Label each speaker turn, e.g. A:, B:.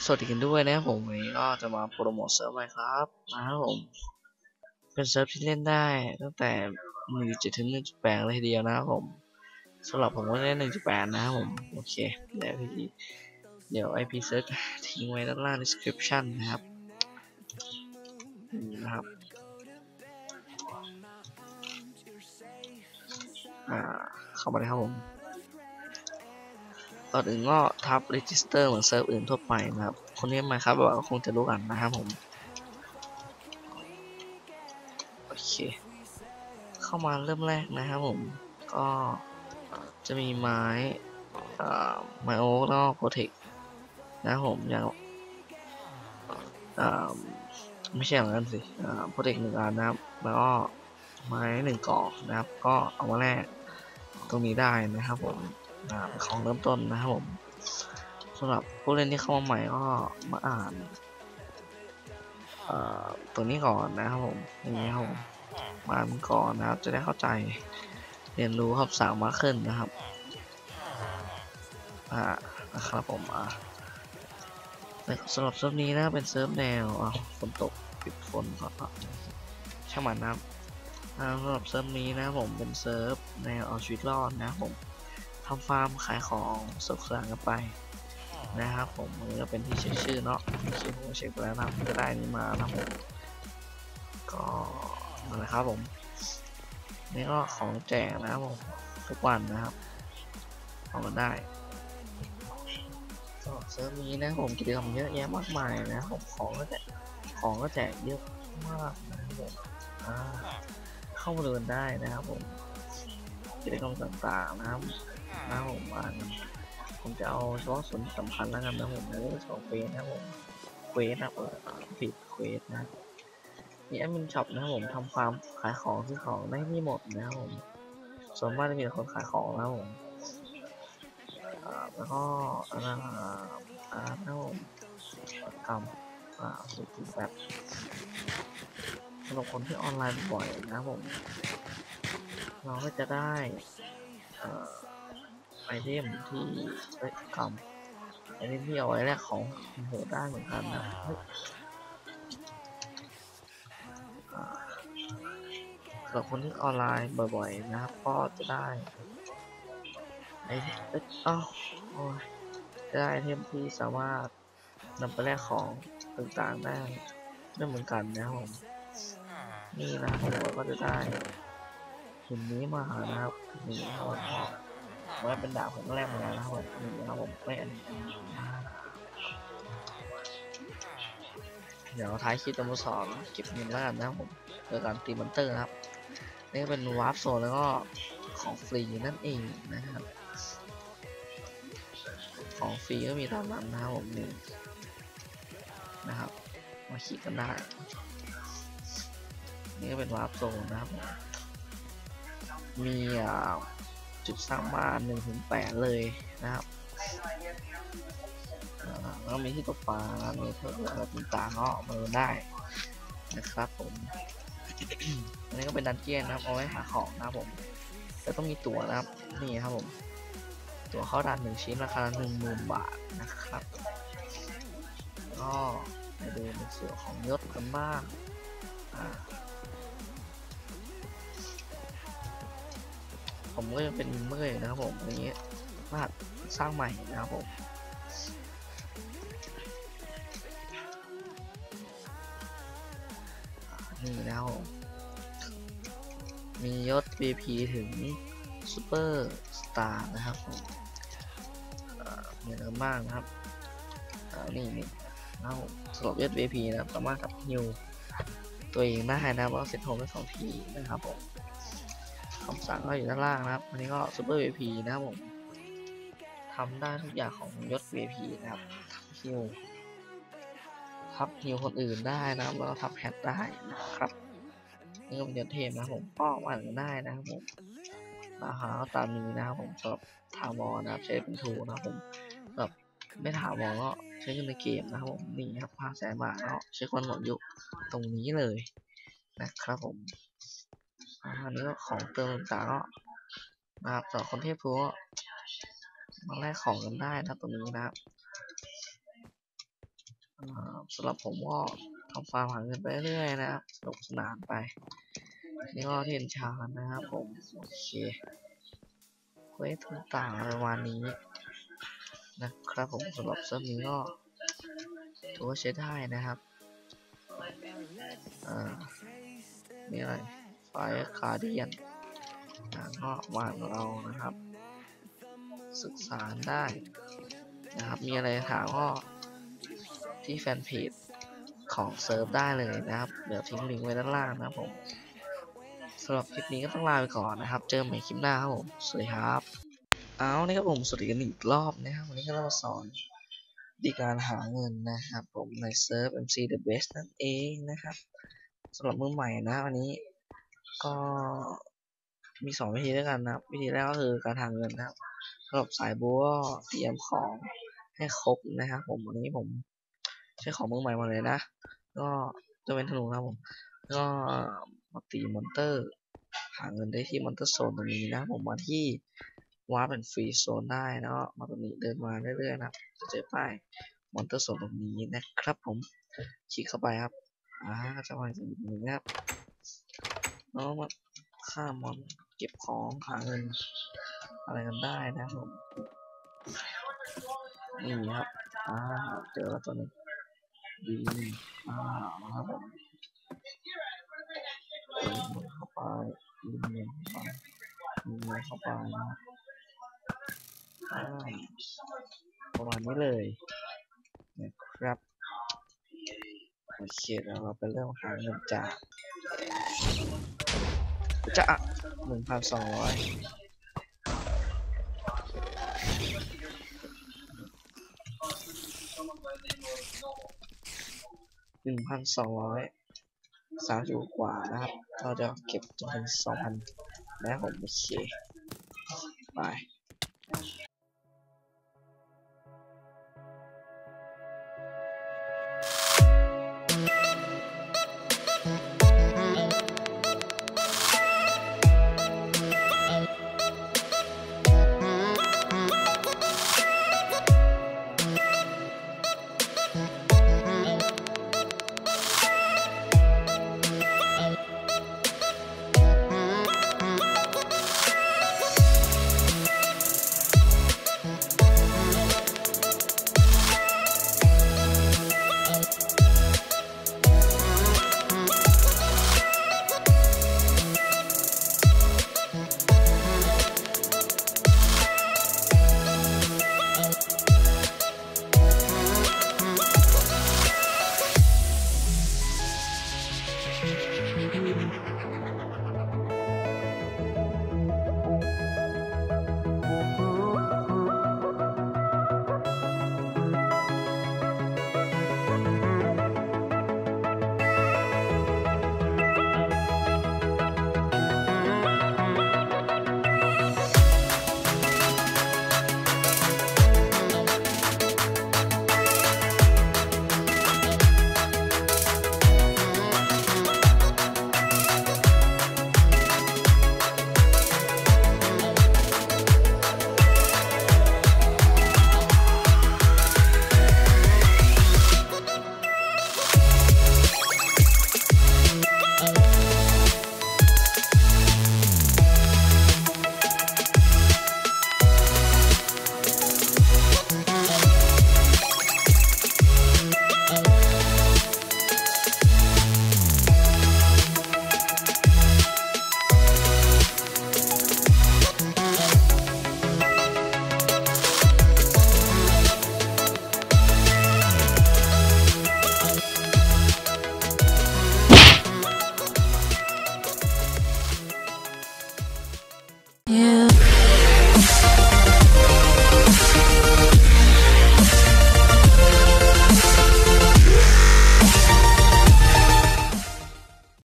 A: สวัสดีกันด้วยนะครับผมวันนี้ก็จะมาโปรโมทเซิร์ฟใหม่ครับนะครับผมเป็นเซิร์ฟที่เล่นได้ตั้งแต่ 1.7 ถึง 1.8 เลยทีเดียวนะครับผมสำหรับผมก็เล่น 1.8 นะครับผมโอเคเดี๋ยว IP เซิร์ฟทิ้งไว้ด้านล่าง description นะครับนี่นะครับเข้ามาเลยครับผมก่อนอื่นก็ทับ register เหมือนเซิร์ฟอื่นทั่วไปนะครับคนนี้มาครับแบบก็คงจะรู้กันนะครับผมโอเคเข้ามาเริ่มแรกนะครับผมก็จะมีไม้ไมโอ๊กแล้วก็โปรเทคนะครับผมอย่างไม่ใช่อย่างนั้นสิโปรเทค1 อันนะครับแล้วก็ไม้1 กล่องนะครับก็เอามาแลกตรงนี้ได้นะครับผมเป็นของเริ่มต้นนะครับผมสำหรับผู้เล่นที่เข้ามาใหม่ก็มาอ่านตัวนี้ก่อนนะครับผมอย่างนี้ครับผมมาอ่านก่อนนะครับจะได้เข้าใจเรียนรู้คำสั่งมากขึ้นนะครับนะครับผมสำหรับเซิร์ฟนี้นะเป็นเซิร์ฟแนวฝนตกปิดฝนก็ช่างมันนะครับสำหรับเซิร์ฟนี้นะผมเป็นเซิร์ฟแนวเอาชีวิตรอดนะผมทำฟาร์มขายของสนุกสนานกันไปนะครับผมมันก็เป็นที่เช็คชื่อเนาะผมเช็คไปแล้วนะก็ได้นี้มานะผมก็นั่นแหละครับผมนี่ก็ของแจกนะครับผมทุกวันนะครับเอามาได้สำหรับเซิร์ฟนี้นะผมกิจกรรมเยอะแยะมากมายนะผมของก็แจกเยอะมากนะครับผมเข้ามาเดินได้นะครับผมกิจกรรมต่างๆนะครับผมจะเอาเฉพาะส่วนสำคัญแล้วกันนะผมในเรื่องของเควสนะครับผมเควสนะผิดเควสนะนี่แอดมินช็อปนะครับผมทำฟาร์มขายของซื้อของได้ไม่หมดนะครับผมส่วนมากจะมีคนขายของนะครับผมแล้วก็นะครับผมกรรมสุดแบบสำหรับคนที่ออนไลน์บ่อยนะครับผมเราก็จะได้ไอเทมที่กรรมไอเทมที่เอาไว้แลกของโหดได้เหมือนกันนะสำหรับคนที่ออนไลน์บ่อยๆนะครับก็จะได้ไอจะได้ไอเทมที่สามารถนำไปแลกของต่างๆได้เหมือนกันนะครับผมนี่นะผมก็จะได้หินนี้มานะครับนี่ครับไว้เป็นดาบผมแรกมาแล้วนะครับนี่นะครับผมไม่อันนี้เดี๋ยวท้ายคลิปจะมาสอนเก็บเงินแล้วกันนะครับผมโดยการตีมอนเตอร์นะครับนี่ก็เป็นวาร์ปโซนแล้วก็ของฟรีนั่นเองนะครับของฟรีก็มีตามนั้นนะครับผมนี่นะครับมาขี่กันได้นี่ก็เป็นวาร์ปโซนนะครับมีจุดสร้างบ้าน1 ถึง 8เลยนะครับแล้วมีที่ตกปลามีเท่าอะไรต่างๆก็มาได้นะครับผมอันนี้ก็เป็นดันเจี้ยนนะครับเอาไว้หาของนะครับผมแต่ต้องมีตั๋วนะครับนี่ครับผมตั๋วเข้าด่าน1 ชิ้นราคา10,000 บาทนะครับก็มาดูในส่วนของยศกันบ้างผมก็ยังเป็นเมื่อยนะครับผมอันนี้รหัสสร้างใหม่นะครับผมนี่แล้วมียศ VP ถึงซูเปอร์สตาร์นะครับผมมีอะไรบ้างนะครับนี่นะครับผมสำหรับยศ VP นะครับสามารถกับฮิวตัวเองได้นะว่าเซตโฮมได้2 ทีนะครับผมคำสั่งก็อยู่ด้านล่างนะครับอันนี้ก็ซูเปอร์ VP นะครับผมทำได้ทุกอย่างของยศ VP นะครับฮิวทับฮิวคนอื่นได้นะครับแล้วก็ทับแฮตได้นะครับนี่ก็เป็นยศเทพนะผมป้องอ่านได้นะครับผมราคาก็ตามนี้นะครับผมสำหรับถาวรนะครับใช้เป็นทูนะครับผมแบบไม่ถาวรก็ใช้เงินในเกมนะครับผมนี่ครับ500,000 บาทก็ใช้คนหมดยุคตรงนี้เลยนะครับผมอันนี้ก็ของเติมต่างๆก็นะครับสำหรับคนเทพทูก็มาแลกของกันได้นะตรงนี้นะครับสำหรับผมก็ทำฟาร์มหาเงินไปเรื่อยนะครับสนุกสนานไปนี่ก็เทียนชาญนะครับผมโอเคเควสต่างๆประมาณนี้นะครับผมสำหรับเซิร์ฟนี้ก็ถือว่าใช้ได้นะครับนี่อะไรไฟคาเดียนก็มาเรานะครับศึกษาได้นะครับมีอะไรถามก็ที่แฟนเพจของเซิร์ฟได้เลยนะครับเดี๋ยวทิ้งลิงก์ไว้ด้านล่างนะครับผมสำหรับคลิปนี้ก็ต้องลาไปก่อนนะครับเจอกันใหม่คลิปหน้าครับผมสวัสดีครับเอานี่ครับผมสวัสดีกันอีกรอบนะครับวันนี้ก็เรามาสอนวิธีการหาเงินนะครับผมในเซิร์ฟ MC The Best นั่นเองนะครับสำหรับมือใหม่นะวันนี้ก็มี2วิธีด้วยกันนะครับวิธีแรกก็คือการหาเงินนะครับสำหรับสายบัวเตรียมของให้ครบนะครับผมวันนี้ผมใช้ของมือใหม่มาเลยนะก็จะเป็นธนูนะครับผมก็มาตีมอนเตอร์หาเงินได้ที่มอนเตอร์โซนตรงนี้นะผมมาที่วาร์ปเป็นฟรีโซนได้นะมาตรงนี้เดินมาเรื่อยๆนะจะเจอป้ายมอนเตอร์โซนตรงนี้นะครับผมคลิกเข้าไปครับจะมาถึงตรงนี้นะครับแล้วมาฆ่ามอนเก็บของหาเงินอะไรกันได้นะผมนี่ครับเจอแล้วตัวนึงดีครับผมเข้าไปยิงเงินเข้าไปยิงเงินเข้าไปนะประมาณนี้เลยนะครับโอเคแล้วเราไปเริ่มหาเงินจาก1,200 1,230กว่านะครับเราจะเก็บจนถึง 2,000 นะครับผมโอเคไป